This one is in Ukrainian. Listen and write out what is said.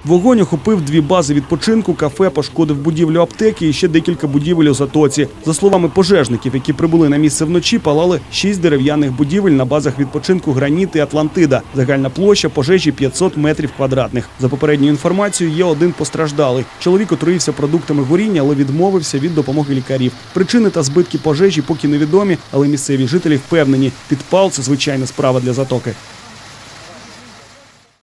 Вогонь охопив 2 бази відпочинку, кафе, пошкодив будівлю аптеки і ще декілька будівель у Затоці. За словами пожежників, які прибули на місце вночі, палали 6 дерев'яних будівель на базах відпочинку «Граніт» і «Атлантида». Загальна площа пожежі 500 метрів квадратних. За попередньою інформацією, є 1 постраждалий. Чоловік отруївся продуктами горіння, але відмовився від допомоги лікарів. Причини та збитки пожежі поки невідомі, але місцеві жителі впевнені – підпал – це звичайна справа для Затоки.